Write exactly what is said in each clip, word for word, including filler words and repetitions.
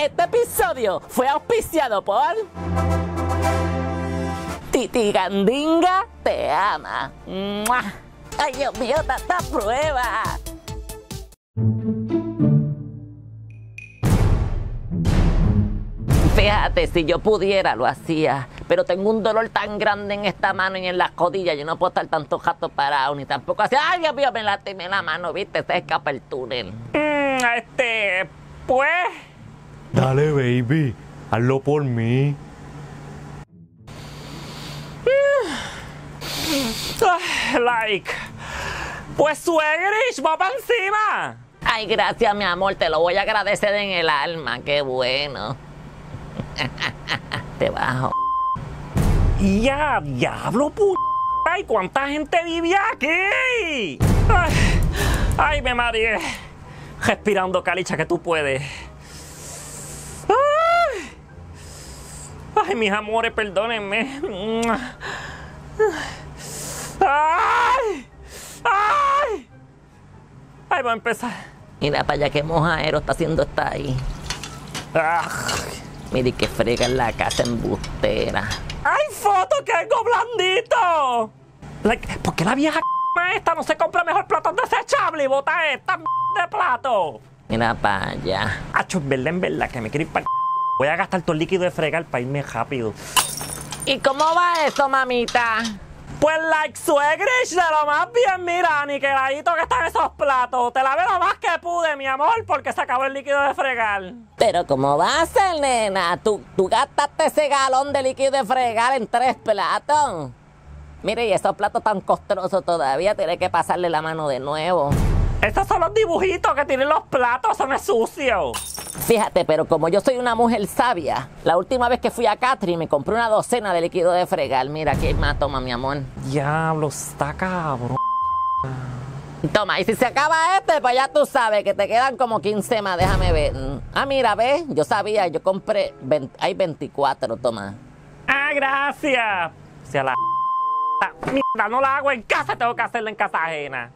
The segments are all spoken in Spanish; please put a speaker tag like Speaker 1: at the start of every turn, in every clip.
Speaker 1: Este episodio fue auspiciado por Titi Gandinga te ama. ¡Mua! Ay, Dios mío, tanta prueba. Fíjate, si yo pudiera lo hacía, pero tengo un dolor tan grande en esta mano y en las codillas, yo no puedo estar tanto jato parado, ni tampoco así, ay Dios mío, me lastimé la mano, viste, se escapa el túnel.
Speaker 2: Mm, este, pues...
Speaker 3: Dale, baby, hazlo por mí.
Speaker 2: Uh, like, pues suegrish, va para encima.
Speaker 1: Ay, gracias, mi amor, te lo voy a agradecer en el alma, qué bueno. Te bajo.
Speaker 2: Ya, diablo, p***. Ay, ¿cuánta gente vivía aquí? Ay, ay, me mareé. Respirando, Calicha, que tú puedes. Ay, ay, mis amores, perdónenme. Ay, ay. Ay, va a empezar.
Speaker 1: Mira para allá qué mojadero está haciendo esta ahí.
Speaker 2: Ah.
Speaker 1: Mire que frega en la casa embustera.
Speaker 2: ¡Hay foto que algo blandito! Like, ¿por qué la vieja esta no se compra mejor platos desechables y bota esta de plato?
Speaker 1: Mira para allá.
Speaker 2: Acho, en verdad, en verdad, que me quiero ir para... Voy a gastar todo el líquido de fregar para irme rápido.
Speaker 1: ¿Y cómo va eso, mamita?
Speaker 2: Pues like suegrish de lo más bien, mira, ni que ladito que están esos platos. Te lavé lo más que pude, mi amor, porque se acabó el líquido de fregar.
Speaker 1: Pero ¿cómo va a ser, nena? ¿Tú, tú gastaste ese galón de líquido de fregar en tres platos? Mire, y esos platos tan costosos todavía, tiene que pasarle la mano de nuevo.
Speaker 2: Estos son los dibujitos que tienen los platos, son sucios.
Speaker 1: Fíjate, pero como yo soy una mujer sabia, la última vez que fui a Catherine me compré una docena de líquido de fregar. Mira, aquí hay más, toma, mi amor.
Speaker 2: Diablo, está cabrón.
Speaker 1: Toma, y si se acaba este, pues ya tú sabes que te quedan como quince más, déjame ver. Ah, mira, ¿ves? Yo sabía, yo compré, veinte, hay veinticuatro, toma.
Speaker 2: Ah, gracias. Si a la mierda no la hago en casa, tengo que hacerla en casa ajena.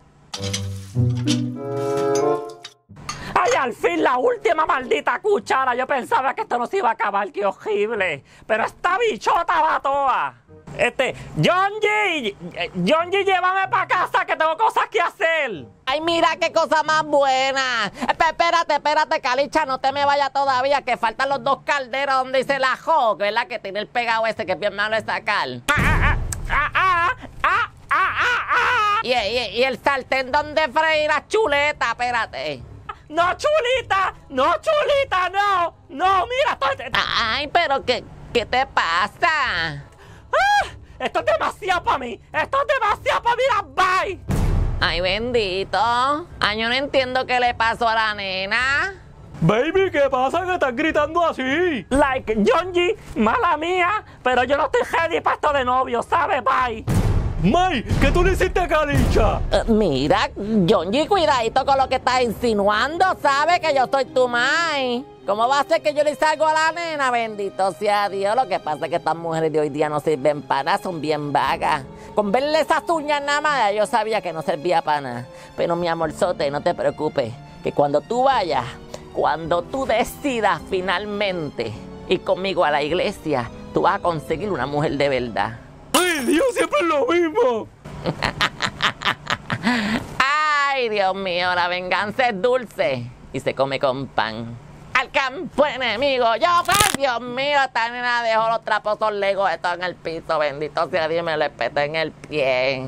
Speaker 2: ¡Ay, al fin la última maldita cuchara! Yo pensaba que esto no se iba a acabar, qué horrible. Pero esta bichota va toda. Este, John G, John G, llévame para casa que tengo cosas que hacer.
Speaker 1: ¡Ay, mira qué cosa más buena! Espérate, espérate, Calicha, no te me vayas todavía, que faltan los dos calderos donde dice la J, ¿verdad? Que tiene el pegado ese que es bien malo de sacar.
Speaker 2: ¡Ah, ah, ah, ah, ah, ah, ah, ah!
Speaker 1: Y, y, y el sartén donde freír las chuletas, espérate.
Speaker 2: ¡No, chulita! ¡No, chulita! ¡No! ¡No! ¡Mira! Esto...
Speaker 1: ¡Ay, pero qué, qué te pasa!
Speaker 2: ¡Ah! ¡Esto es demasiado para mí! ¡Esto es demasiado para mí! ¡Bye!
Speaker 1: ¡Ay, bendito! Ay, yo no entiendo qué le pasó a la nena.
Speaker 3: Baby, ¿qué pasa que estás gritando así?
Speaker 2: Like, John G, mala mía, pero yo no estoy ready para esto de novio, ¿sabes? Bye.
Speaker 3: May, ¿qué tú le hiciste a Calicha?
Speaker 1: Uh, mira, John G, cuidadito con lo que estás insinuando, ¿sabes? Que yo soy tu mai. ¿Cómo va a ser que yo le salgo a la nena? Bendito sea Dios. Lo que pasa es que estas mujeres de hoy día no sirven para nada, son bien vagas. Con verle esas uñas nada más, yo sabía que no servía para nada. Pero mi amorzote, no te preocupes, que cuando tú vayas, cuando tú decidas finalmente ir conmigo a la iglesia, tú vas a conseguir una mujer de verdad.
Speaker 3: ¡Ay, Dios, siempre es lo mismo!
Speaker 1: Ay, Dios mío, la venganza es dulce y se come con pan. Al campo enemigo, yo, ay, Dios mío, esta nena dejó los trapos legos estos en el piso, bendito sea Dios, me lo espeté en el pie.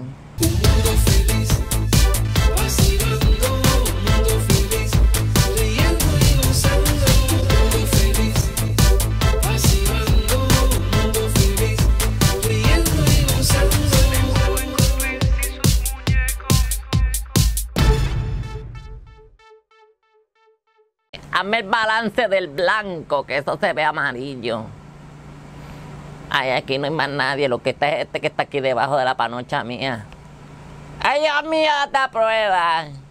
Speaker 1: Hazme el balance del blanco, que eso se ve amarillo. Ay, aquí no hay más nadie. Lo que está es este que está aquí debajo de la panocha mía. Ay, Dios mío, esta prueba.